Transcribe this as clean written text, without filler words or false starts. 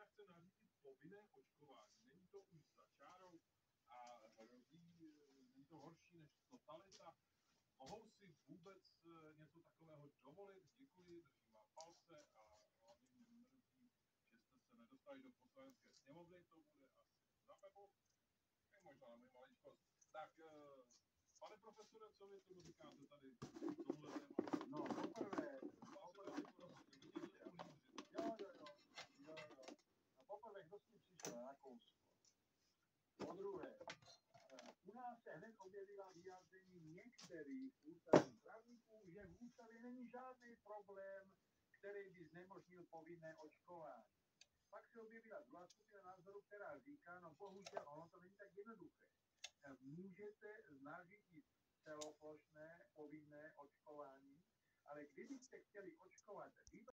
chce nařídit povinné očkování. Není to už za čárou a není to horší než totalita. Mohou si vůbec něco takového dovolit? Děkuji, držím vám palce a hlavně mě mrzí, že jste se nedostali do poslanecké sněmovny, to bude asi za Pepo, možná na můj maličkost. Tak, pane profesore, co vy tomu říkáte tady tomuhle tématu? No, poprvé, kdo s tím přišel, Rakousko. Po druhé, u nás se hned objevila vyjádření některých ústavních právníků, že v ústavě není žádný problém, který by znemožnil povinné očkování. Pak se objevila druhá skupina názoru, která říká, no bohužel, ono to není tak jednoduché. Můžete nařídit celoplošné povinné očkování, ale kdybyste chtěli očkovat